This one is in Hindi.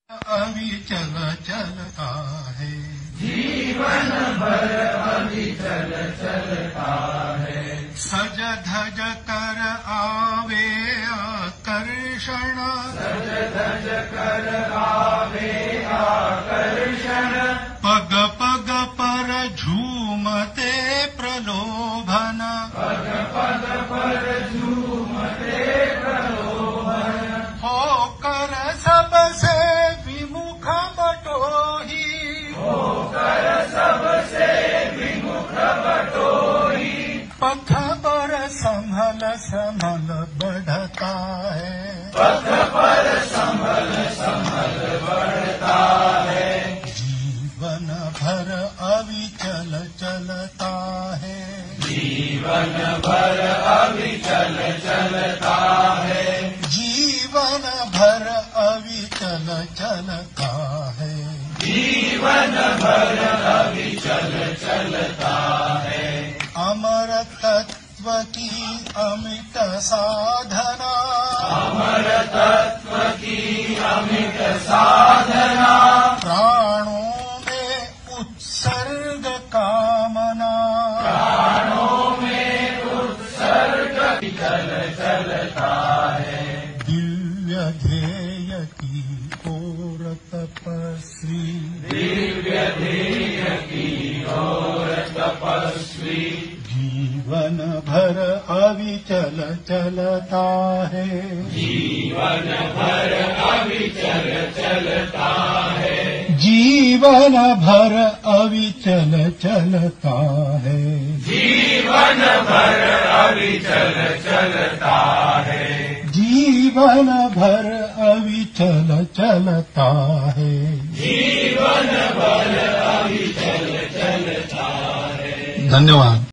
अविचल चलता है, जीवन भर अविचल चलता है। सज धज कर आवे आकर्षण, सज धज कर आवे आकर्षण। पग पग पर झूमते प्रलोभन, पग पग पर झूमते प्रलोभन। होकर सबसे विमुख बटोही, होकर सबसे विमुख बटोही। पथ पर संभल संभल बढ़ता है, पथ पर संभल संभल बढ़ता है। जीवन भर अविचल चलता है, जीवन भर अविचल चलता है। जीवन भर अविचल चलता है। जीवन भर अविचल चलता है। अमर तत्व की अमित साधना, अमर तत्व की अमित साधना। प्राणों में उत्सर्ग कामना, प्राणों में उत्सर्ग चल चलता है। दिव्य ध्येय की ओर तपस्वी, दिव्य ध्येय की ओर तपस्वी। जीवन भर अविचल चलता है, जीवन भर अविचल चलता है। जीवन भर अविचल चलता है। जीवन भर अविचल चलता है। जीवन भर अविचल चलता है। जीवन भर अविचल चलता है। धन्यवाद।